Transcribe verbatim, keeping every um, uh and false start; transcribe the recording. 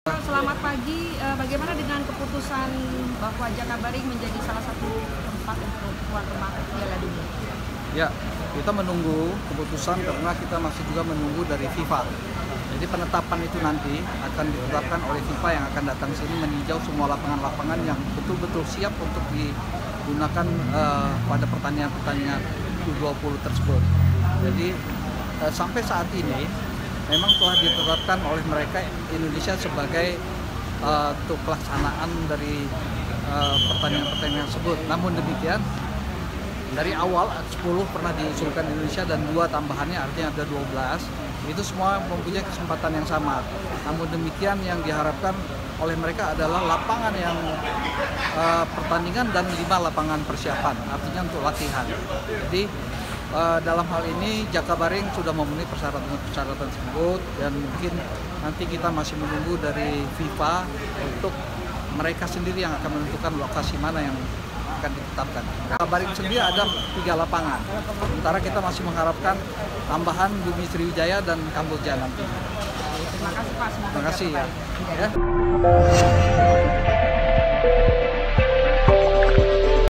Selamat pagi, eh, bagaimana dengan keputusan bahwa Jakabaring menjadi salah satu tempat untuk tuan rumah Piala Dunia? Ya, kita menunggu keputusan karena kita masih juga menunggu dari FIFA. Jadi penetapan itu nanti akan ditetapkan oleh FIFA yang akan datang sini meninjau semua lapangan-lapangan yang betul-betul siap untuk digunakan uh, pada pertandingan-pertandingan U dua puluh tersebut. Jadi uh, sampai saat ini memang telah ditetapkan oleh mereka Indonesia sebagai uh, untuk pelaksanaan dari uh, pertandingan-pertandingan tersebut. Namun demikian, dari awal sepuluh pernah diusulkan Indonesia dan dua tambahannya artinya ada dua belas. Itu semua mempunyai kesempatan yang sama. Namun demikian yang diharapkan oleh mereka adalah lapangan yang uh, pertandingan dan lima lapangan persiapan, artinya untuk latihan. Jadi Uh, dalam hal ini Jakabaring sudah memenuhi persyaratan-persyaratan tersebut dan mungkin nanti kita masih menunggu dari FIFA untuk mereka sendiri yang akan menentukan lokasi mana yang akan ditetapkan. Jakabaring sendiri ada tiga lapangan, sementara kita masih mengharapkan tambahan Bumi Sriwijaya dan Kamboja nanti. Terima kasih Pak. Terima kasih ya. ya.